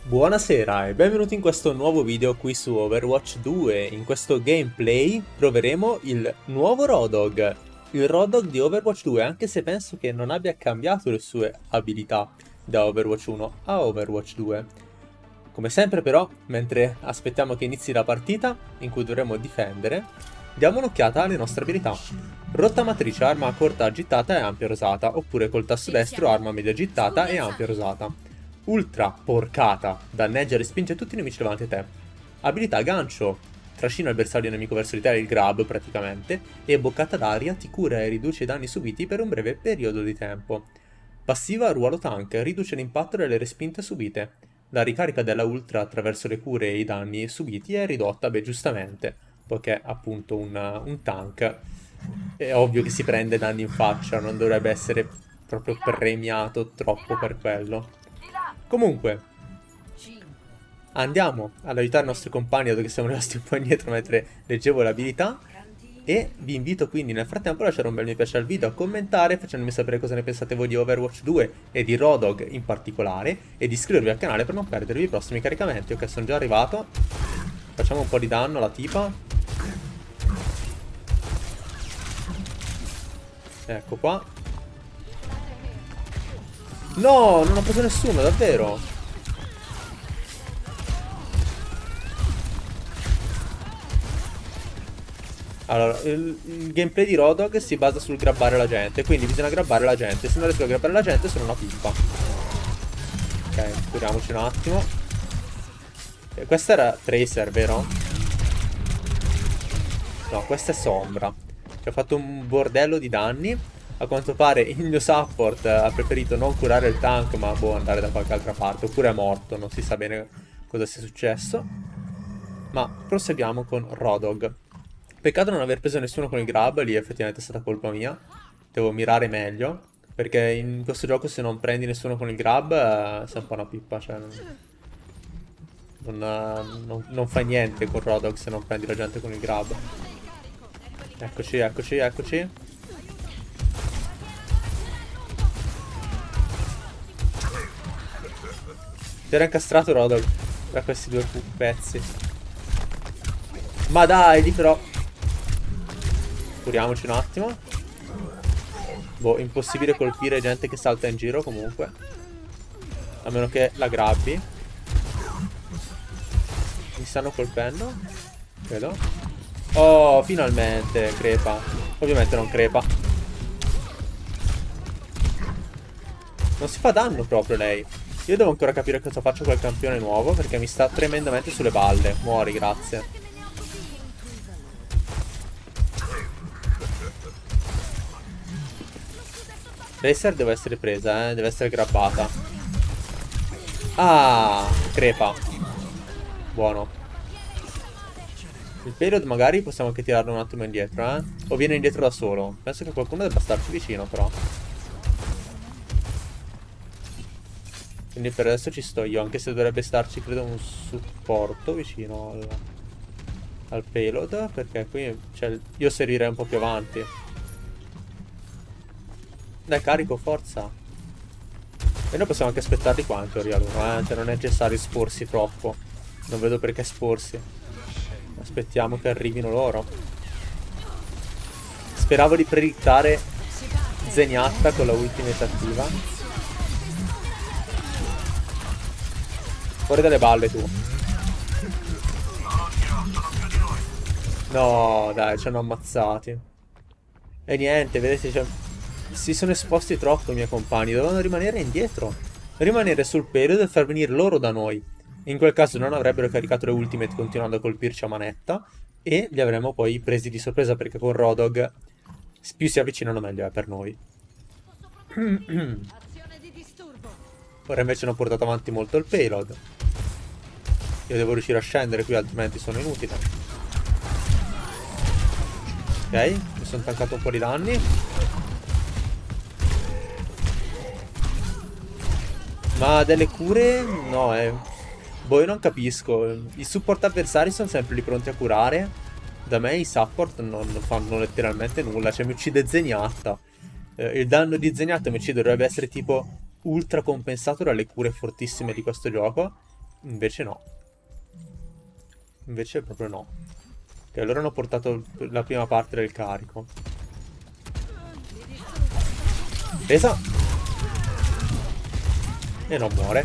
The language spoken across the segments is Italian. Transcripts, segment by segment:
Buonasera e benvenuti in questo nuovo video qui su Overwatch 2. In questo gameplay troveremo il nuovo Rodog, il Rodog di Overwatch 2, anche se penso che non abbia cambiato le sue abilità da Overwatch 1 a Overwatch 2. Come sempre però, mentre aspettiamo che inizi la partita, in cui dovremo difendere, diamo un'occhiata alle nostre abilità. Rottamatrice, arma corta gittata e ampia rosata, oppure col tasto destro arma media gittata e ampia rosata. Ultra porcata, danneggia e respinge tutti i nemici davanti a te. Abilità gancio, trascina il bersaglio nemico verso di te, il grab praticamente, e boccata d'aria ti cura e riduce i danni subiti per un breve periodo di tempo. Passiva ruolo tank, riduce l'impatto delle respinte subite. La ricarica della ultra attraverso le cure e i danni subiti è ridotta, beh giustamente, poiché appunto un tank è ovvio che si prende danni in faccia, non dovrebbe essere proprio premiato troppo per quello. Comunque, andiamo ad aiutare i nostri compagni, dato che siamo rimasti un po' indietro mentre leggevo l'abilità. E vi invito quindi nel frattempo a lasciare un bel mi piace al video, a commentare facendomi sapere cosa ne pensate voi di Overwatch 2 e di Rodog in particolare, e di iscrivervi al canale per non perdervi i prossimi caricamenti. Ok, sono già arrivato. Facciamo un po' di danno alla tipa. Ecco qua. No, non ho preso nessuno, davvero. Allora, il gameplay di Rodog si basa sul grabbare la gente, quindi bisogna grabbare la gente. Se non riesco a grabbare la gente sono una pippa. Ok, curiamoci un attimo. Questa era Tracer, vero? No, questa è Sombra. Ci ha fatto un bordello di danni. A quanto pare il mio support ha preferito non curare il tank, ma boh, andare da qualche altra parte. Oppure è morto, non si sa bene cosa sia successo. Ma proseguiamo con Rodog. Peccato non aver preso nessuno con il grab, lì effettivamente è stata colpa mia. Devo mirare meglio, perché in questo gioco se non prendi nessuno con il grab sei un po' una pippa, cioè non fai niente con Rodog se non prendi la gente con il grab. Eccoci, eccoci, eccoci. Si era incastrato Rodog da questi due pezzi. Ma dai, lì però. Curiamoci un attimo. Boh, impossibile colpire gente che salta in giro comunque. A meno che la grabbi. Mi stanno colpendo. Credo. Oh, finalmente, crepa. Ovviamente non crepa. Non si fa danno proprio lei. Io devo ancora capire cosa faccio col campione nuovo, perché mi sta tremendamente sulle balle. Muori, grazie. Tracer deve essere presa, deve essere grabbata. Ah, crepa. Buono. Il payload magari possiamo anche tirarlo un attimo indietro, eh. O viene indietro da solo. Penso che qualcuno debba starci vicino, però. Quindi per adesso ci sto io, anche se dovrebbe starci, credo, un supporto vicino al payload. Perché qui, cioè, io servirei un po' più avanti. Dai, carico, forza. E noi possiamo anche aspettarli qua in teoria loro, cioè non è necessario esporsi troppo. Non vedo perché esporsi. Aspettiamo che arrivino loro. Speravo di predittare Zenyatta con la ultimate attiva. Fuori dalle balle tu. No, dai, ci hanno ammazzati. E niente, vedete, cioè, si sono esposti troppo i miei compagni. Dovevano rimanere indietro. Rimanere sul periodo e far venire loro da noi. In quel caso non avrebbero caricato le ultimate continuando a colpirci a manetta. E li avremmo poi presi di sorpresa, perché con Rodog più si avvicinano meglio è per noi. Ora invece hanno portato avanti molto il payload. Io devo riuscire a scendere qui, altrimenti sono inutile. Ok, mi sono tancato un po' di danni. Ma delle cure? No, boh, io non capisco. I support avversari sono sempre lì pronti a curare. Da me i support non fanno letteralmente nulla. Cioè mi uccide Zenyatta. Il danno di Zenyatta mi uccide dovrebbe essere tipo ultra compensato dalle cure fortissime di questo gioco. Invece no. Invece proprio no. Che loro hanno portato la prima parte del carico. Presa. E non muore.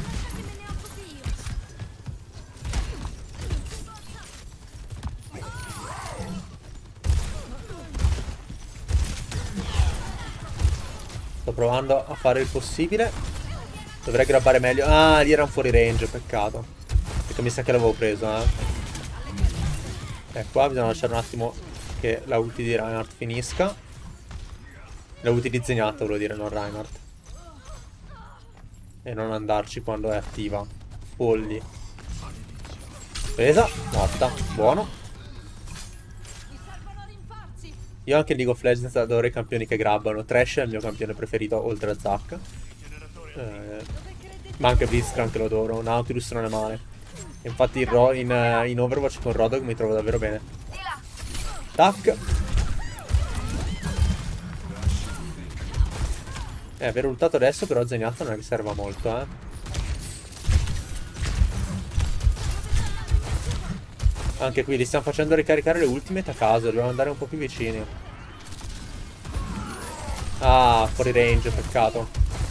Sto provando a fare il possibile. Dovrei grabbare meglio. Ah, lì erano fuori range, peccato. Perché mi sa che l'avevo preso, qua bisogna lasciare un attimo che la ulti di Reinhardt finisca. La ulti di Zenyatta, volevo dire, non Reinhardt. E non andarci quando è attiva. Polli. Presa, morta, buono. Io anche in League of Legends adoro i campioni che grabbano. Thresh è il mio campione preferito oltre a Zac. Ma anche Blitzcrank lo adoro. Nautilus non è male. Infatti in Overwatch con Rodog mi trovo davvero bene. Tac. Aver ultato adesso però Zenyatta non è che serva molto, Anche qui li stiamo facendo ricaricare le ultimate a caso. Dobbiamo andare un po' più vicini. Ah, fuori range, peccato.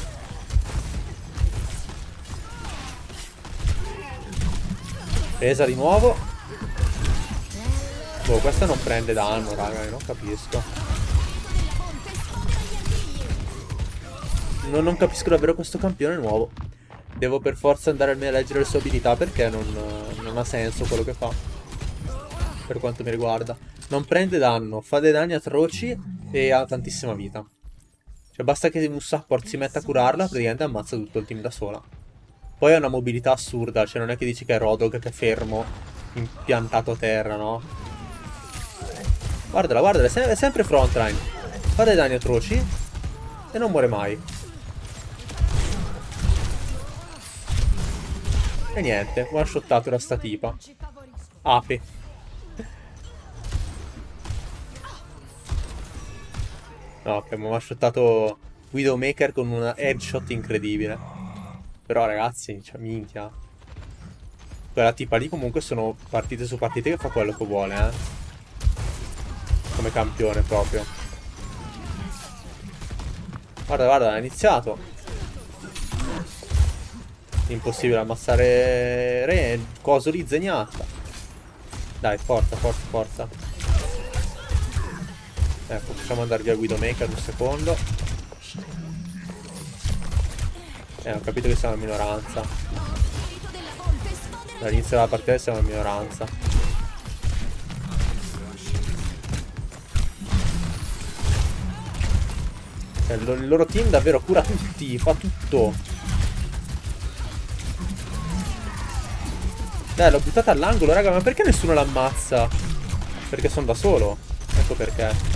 Presa di nuovo. Boh, questa non prende danno, raga, non capisco. Non capisco davvero questo campione nuovo. Devo per forza andare a leggere le sue abilità perché non ha senso quello che fa. Per quanto mi riguarda. Non prende danno, fa dei danni atroci e ha tantissima vita. Cioè basta che un support si metta a curarla, praticamente ammazza tutto il team da sola. Poi ha una mobilità assurda, cioè non è che dici che è Rodog che è fermo, impiantato a terra, no? Guardala, guardala, è sempre frontline. Fa dei danni atroci e non muore mai. E niente, one shottato da sta tipa. Ape. No, ok, mi ha shottato Widowmaker con una headshot incredibile. Però ragazzi, cioè minchia. Quella tipa lì comunque sono partite su partite che fa quello che vuole, Come campione proprio. Guarda, guarda, ha iniziato. Impossibile ammassare coso lì, Zenyatta. Dai, forza, forza, forza. Ecco, facciamo andare via Widowmaker un secondo. Ho capito che siamo in minoranza. Dall'inizio della partita siamo in minoranza. Il loro team davvero cura tutti, fa tutto. Dai, l'ho buttata all'angolo, raga, ma perché nessuno l'ammazza? Perché sono da solo. Ecco perché.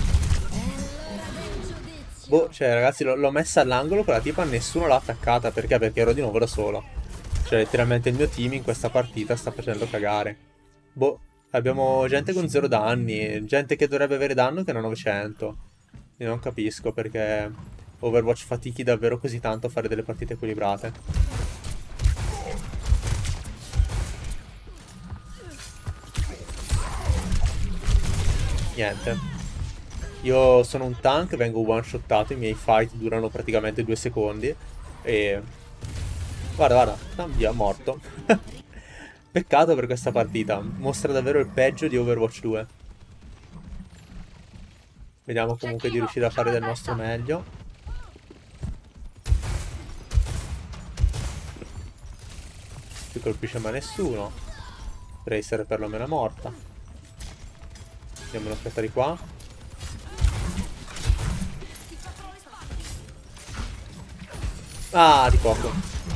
Boh, cioè ragazzi, l'ho messa all'angolo con la tipa, nessuno l'ha attaccata. Perché? Perché ero di nuovo da solo. Cioè letteralmente il mio team in questa partita sta facendo cagare. Boh, abbiamo gente con 0 danni, gente che dovrebbe avere danno che non ha 900. Io non capisco perché Overwatch fatichi davvero così tanto a fare delle partite equilibrate. Niente. Io sono un tank, vengo one-shottato, i miei fight durano praticamente 2 secondi. E... Guarda, guarda, via, morto. Peccato per questa partita, mostra davvero il peggio di Overwatch 2. Vediamo comunque di riuscire a fare del nostro meglio. Qui colpisce mai nessuno. Tracer perlomeno è morta. Andiamo a aspettare qua. Ah, di poco.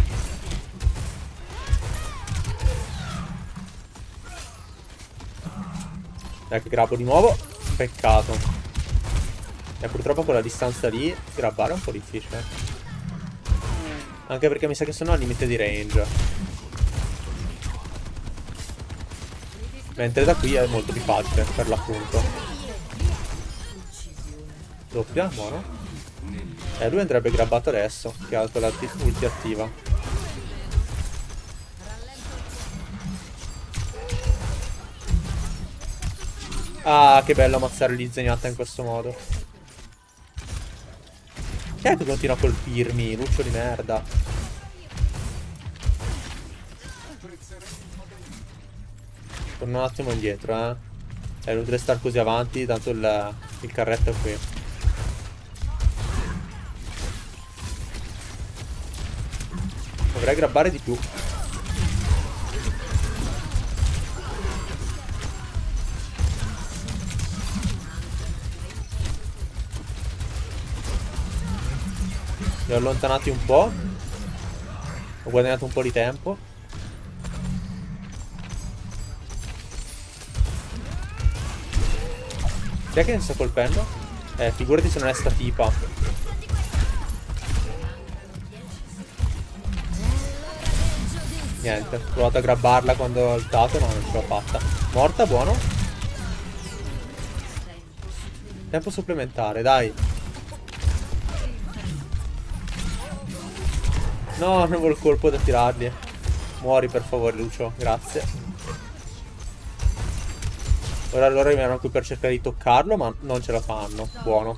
Ecco, grabbo di nuovo. Peccato. E purtroppo con la distanza lì grabbare è un po' difficile. Anche perché mi sa che sono al limite di range. Mentre da qui è molto più facile, per l'appunto. Doppia, buono. Lui andrebbe grabbato adesso, che ha quella ulti attiva. Ah, che bello ammazzare gli Zenyatta in questo modo. Chi è che continua a colpirmi? Luccio di merda. Torno un attimo indietro, eh. È inutile star così avanti, tanto il carretto è qui. Dovrei grabbare di più. Li ho allontanati un po'. Ho guadagnato un po' di tempo. Chi è che mi sta colpendo? Figurati se non è sta tipa. Niente, ho provato a grabbarla quando ho alzato, ma non ce l'ho fatta. Morta, buono. Tempo supplementare, dai. No, non avevo il colpo da tirarli. Muori per favore, Lucio, grazie. Ora loro rimangono qui per cercare di toccarlo, ma non ce la fanno. Buono.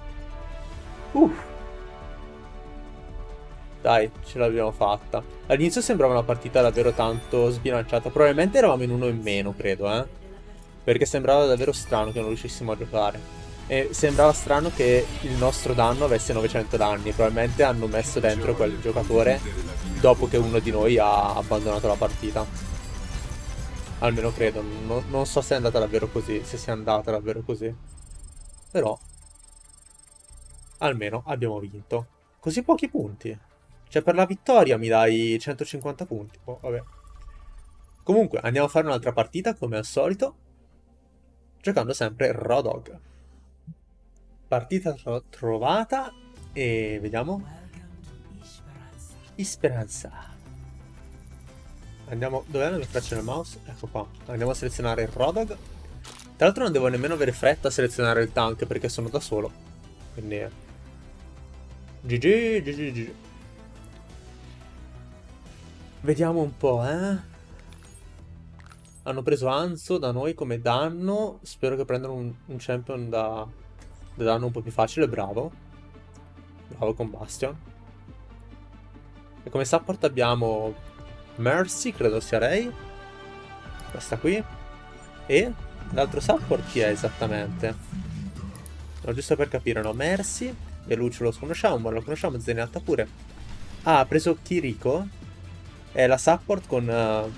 Dai, ce l'abbiamo fatta. All'inizio sembrava una partita davvero tanto sbilanciata. Probabilmente eravamo in uno in meno, credo, eh. Perché sembrava davvero strano che non riuscissimo a giocare. E sembrava strano che il nostro danno avesse 900 danni. Probabilmente hanno messo dentro quel giocatore dopo che uno di noi ha abbandonato la partita. Almeno credo. Non so se è andata davvero così. Se sia andata davvero così. Però almeno abbiamo vinto. Così pochi punti. Cioè per la vittoria mi dai 150 punti. Oh, vabbè. Comunque andiamo a fare un'altra partita come al solito. Giocando sempre Rodog. Partita trovata. E vediamo. Speranza. Andiamo. Dov'è la mia freccia nel mouse? Ecco qua. Andiamo a selezionare il Rodog. Tra l'altro non devo nemmeno avere fretta a selezionare il tank perché sono da solo. Quindi GG, GG, GG. Vediamo un po', eh. Hanno preso Anzo da noi come danno. Spero che prendano un champion da danno un po' più facile. Bravo. Bravo con Bastion. E come support abbiamo Mercy, credo sia lei. Questa qui. E l'altro support chi è esattamente? No, giusto per capire, no? Mercy. E Lucio lo conosciamo, ma lo conosciamo. Zenyatta pure. Ah, ha preso Kiriko. È la support con...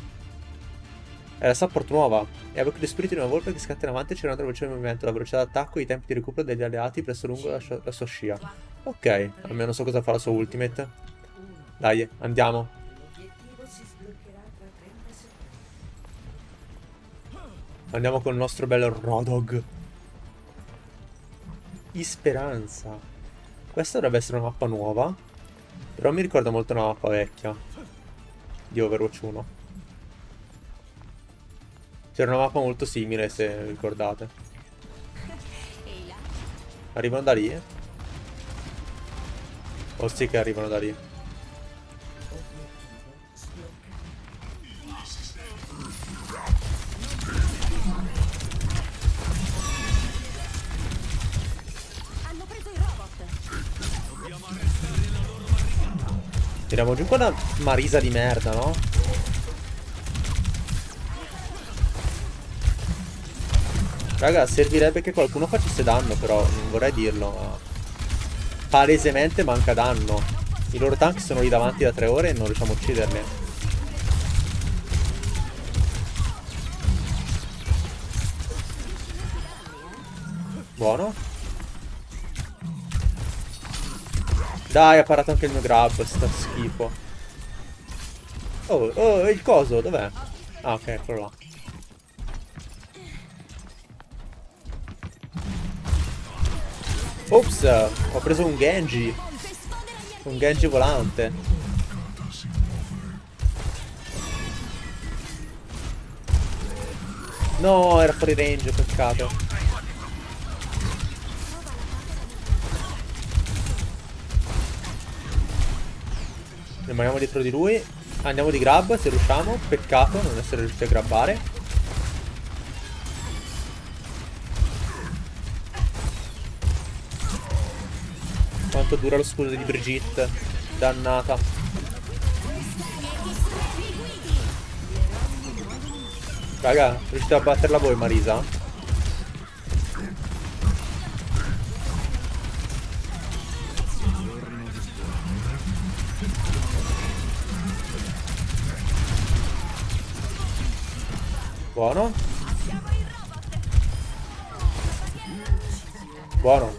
è la support nuova. E avevo lo spirito di una volpe che scatta in avanti e c'era un altro veloce movimento. La velocità d'attacco e i tempi di recupero degli alleati presso lungo la sua scia. Ok, almeno so cosa fa la sua ultimate. Dai, andiamo. Andiamo con il nostro bel Rodog. Speranza. Questa dovrebbe essere una mappa nuova. Però mi ricorda molto una mappa vecchia di Overwatch 1. C'era una mappa molto simile, se ricordate. Arrivano da lì? O sì che arrivano da lì? Tiriamo giù quella Marisa di merda, no? Raga, servirebbe che qualcuno facesse danno, però non vorrei dirlo, ma palesemente manca danno. I loro tank sono lì davanti da 3 ore e non riusciamo a ucciderli. Buono. Dai, ha parato anche il mio grab, sta schifo. Oh, il coso, dov'è? Ah, ok, eccolo là. Ops, ho preso un Genji. Un Genji volante. No, era fuori range, peccato. Rimaniamo dietro di lui. Andiamo di grab se riusciamo. Peccato non essere riusciti a grabbare. quanto dura lo scudo di Brigitte. Dannata. Raga, riuscite a batterla voi, Marisa? Buono. Buono.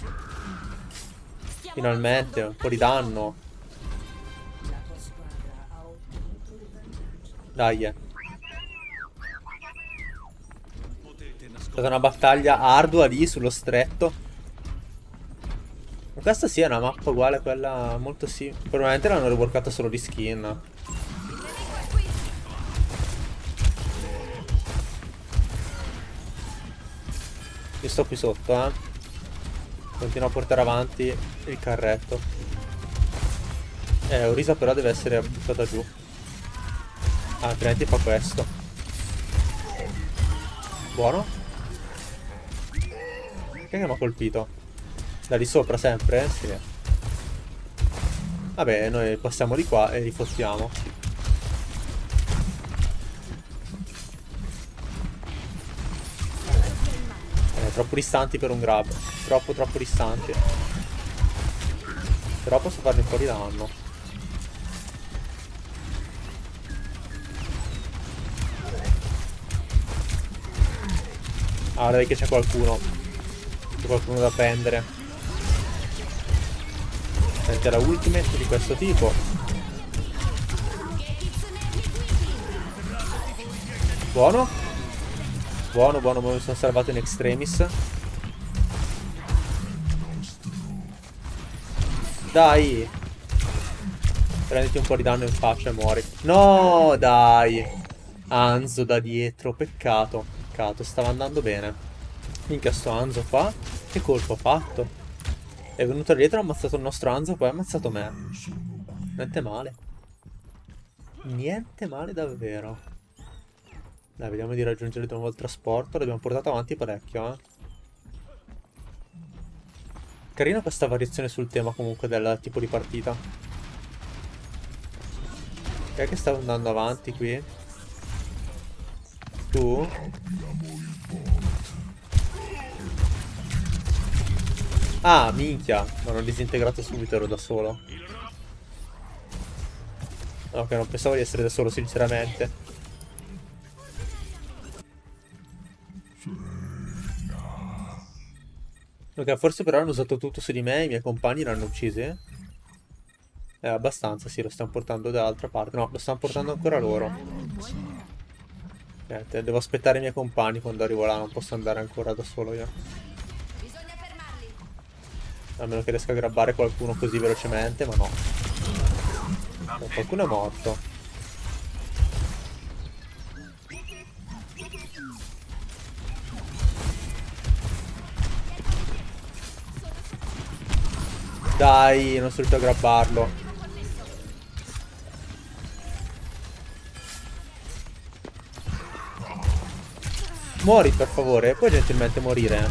Finalmente, un po' di danno. Dai. È stata una battaglia ardua lì sullo stretto. Ma questa sì è una mappa uguale a quella molto simile. Probabilmente l'hanno reworkata solo di skin. Io sto qui sotto, eh. Continuo a portare avanti il carretto. Orisa però deve essere buttata giù. Ah, altrimenti fa questo. Buono. Che mi ha colpito? Da lì sopra sempre? Sì. Vabbè, noi passiamo di qua e li fottiamo. Troppo distanti per un grab. Troppo distanti. Però posso fargli un po' di danno. Ah, dai che c'è qualcuno. C'è qualcuno da prendere. Sente la ultimate di questo tipo. Buono. Buono, buono, mi sono salvato in extremis. Dai. Prenditi un po' di danno in faccia e muori. No, dai. Hanzo da dietro, peccato. Peccato, stava andando bene. Minchia sto Hanzo qua. Che colpo ha fatto? È venuto dietro, ha ammazzato il nostro Hanzo, poi ha ammazzato me. Niente male. Niente male davvero. Dai, vediamo di raggiungere di nuovo il trasporto. L'abbiamo portato avanti parecchio, eh. Carina questa variazione sul tema comunque del tipo di partita. Chi è che sta andando avanti qui? Tu? Ah, minchia. Mi hanno disintegrato subito, ero da solo. Ok, non pensavo di essere da solo, sinceramente. Ok, forse però hanno usato tutto su di me, i miei compagni l'hanno uccisi. Abbastanza, sì, lo stanno portando dall'altra parte. No, lo stanno portando ancora loro. Devo aspettare i miei compagni quando arrivo là, non posso andare ancora da solo io. A meno che riesca a grabbare qualcuno così velocemente, ma no. Qualcuno è morto. Dai, non sono riuscito a grabbarlo. Muori per favore, puoi gentilmente morire.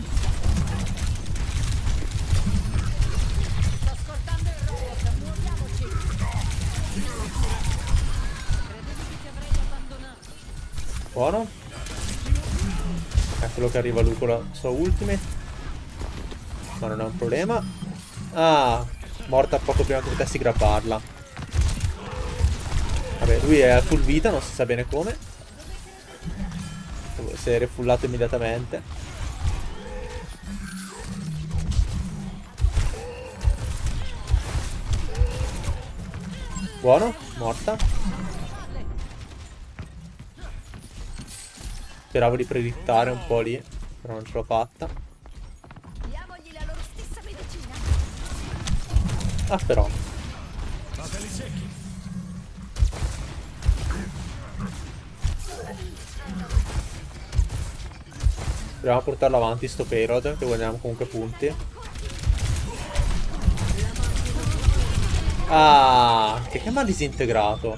Buono. Eccolo che arriva lui con la sua ultimate. Ma non è un problema. Ah, morta poco prima che potessi grabbarla. Vabbè, lui è a full vita, non si sa bene come. Si è refullato immediatamente. Buono, morta. Speravo di predittare un po' lì, però non ce l'ho fatta. Ah, però. Proviamo a portarlo avanti sto payload, che guadagniamo comunque punti. Ah, che mi ha disintegrato?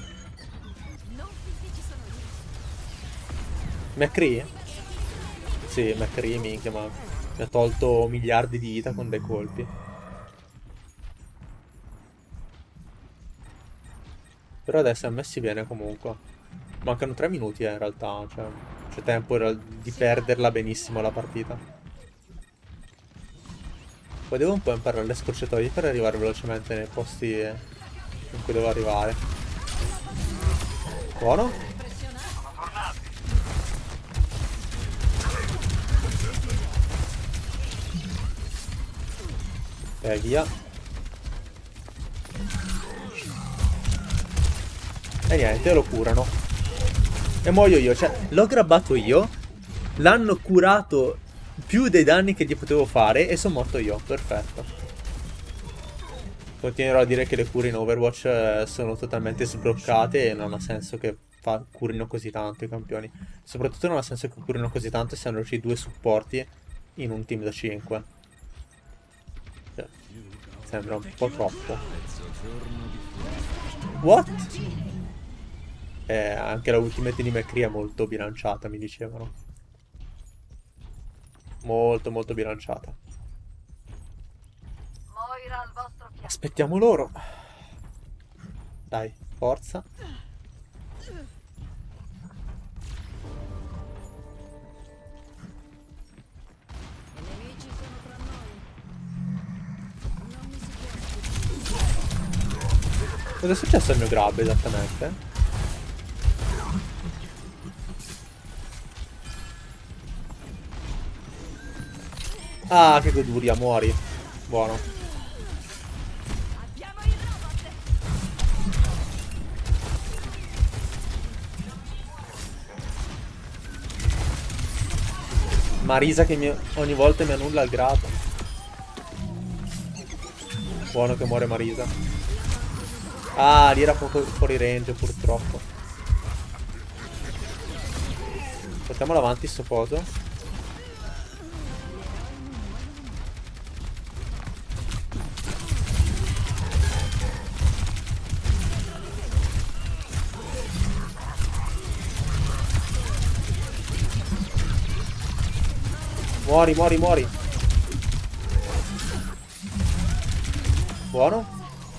McCree? Sì, McCree, minchia, ma mi ha tolto miliardi di vita con dei colpi. Però adesso è messi bene comunque. Mancano 3 minuti in realtà, cioè c'è tempo di perderla benissimo la partita. Poi devo un po' imparare le scorciatoie per arrivare velocemente nei posti in cui devo arrivare. Buono. Ok, via. E niente, lo curano. E muoio io, cioè, l'ho grabbato io, l'hanno curato più dei danni che gli potevo fare e sono morto io, perfetto. Continuerò a dire che le cure in Overwatch sono totalmente sbloccate e non ha senso che curino così tanto i campioni. Soprattutto non ha senso che curino così tanto essendoci 2 supporti in un team da 5. Cioè, sembra un po' troppo. What? Anche la ultimate di McCree è molto bilanciata, mi dicevano. Molto, molto bilanciata. Aspettiamo loro. Dai, forza. Cosa è successo al mio grab esattamente? Ah, che goduria, muori. Buono. Marisa che ogni volta mi annulla il grab. Buono che muore Marisa. Ah, lì era poco fuori range purtroppo. Portiamolo avanti sto coso. Muori, muori, muori. Buono.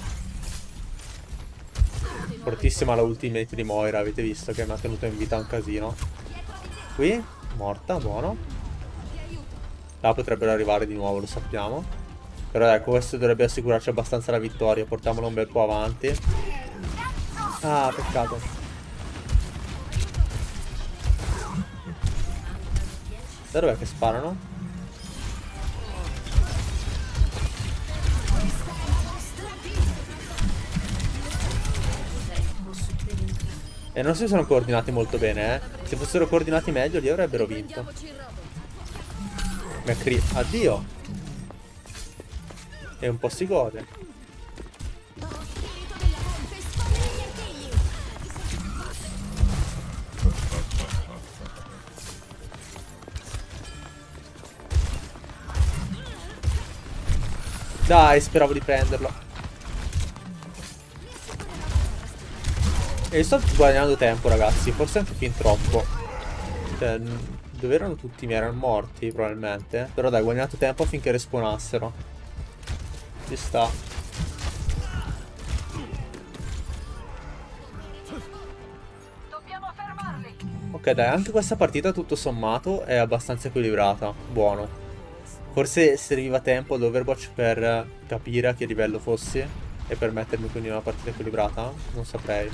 Fortissima la ultimate di Moira, avete visto che mi ha tenuto in vita un casino. Qui, morta, buono. Là potrebbero arrivare di nuovo, lo sappiamo. Però ecco, questo dovrebbe assicurarci abbastanza la vittoria. Portiamolo un bel po' avanti. Ah, peccato. Da dov'è che sparano? E non si sono coordinati molto bene, eh. Se fossero coordinati meglio, li avrebbero vinto. McCree, addio. E un po' si gode. Dai, speravo di prenderlo. E sto guadagnando tempo, ragazzi. Forse anche fin troppo. Cioè, dove erano tutti? Mi erano morti, probabilmente. Però dai, ho guadagnato tempo affinché respawnassero. Ci sta. Ok, dai, anche questa partita, tutto sommato, è abbastanza equilibrata. Buono. Forse serviva tempo ad Overwatch per capire a che livello fossi e per mettermi quindi una partita equilibrata. Non saprei.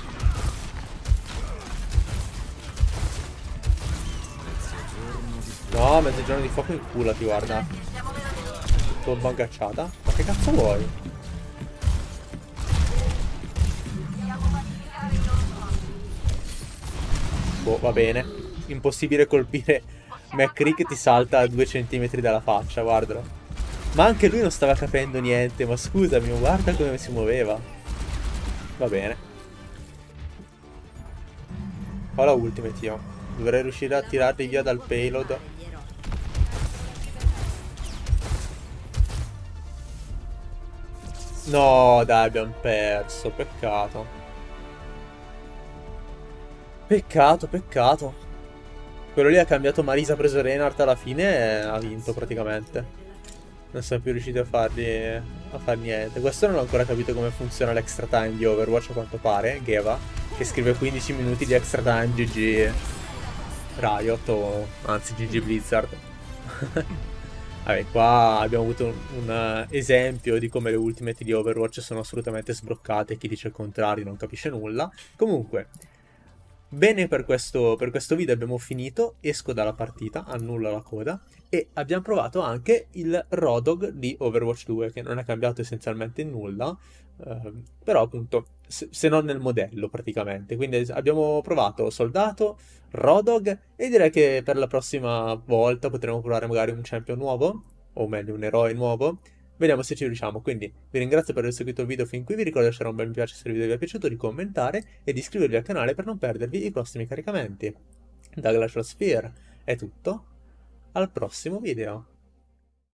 No, mezzogiorno di fuoco in culo, ti guarda. Tomba aggacciata. Ma che cazzo vuoi? Boh, va bene. Impossibile colpire McCree che ti salta a 2 centimetri dalla faccia, guardalo. Ma anche lui non stava capendo niente. Ma scusami, guarda come si muoveva. Va bene. Ho la ultimate io. Dovrei riuscire a tirarli via dal payload. No, dai, abbiamo perso. Peccato. Peccato, peccato. Quello lì ha cambiato Marisa, ha preso Reinhardt alla fine e ha vinto praticamente. Non sono più riusciti a far niente. Questo non ho ancora capito come funziona l'extra time di Overwatch a quanto pare. Geva, che scrive 15 minuti di extra time GG Riot o anzi GG Blizzard. Vabbè, qua abbiamo avuto un esempio di come le ultimate di Overwatch sono assolutamente sbloccate. Chi dice il contrario non capisce nulla. Comunque, bene per questo video abbiamo finito. Esco dalla partita, annullo la coda. E abbiamo provato anche il Rodog di Overwatch 2, che non è cambiato essenzialmente in nulla. Però appunto, se non nel modello praticamente. Quindi abbiamo provato Soldato, Rodog e direi che per la prossima volta potremo provare magari un champion nuovo, o meglio un eroe nuovo. Vediamo se ci riusciamo. Quindi vi ringrazio per aver seguito il video fin qui, vi ricordo di lasciare un bel mi piace se il video vi è piaciuto, di commentare e di iscrivervi al canale per non perdervi i prossimi caricamenti. Da Glacial Sphere è tutto, al prossimo video.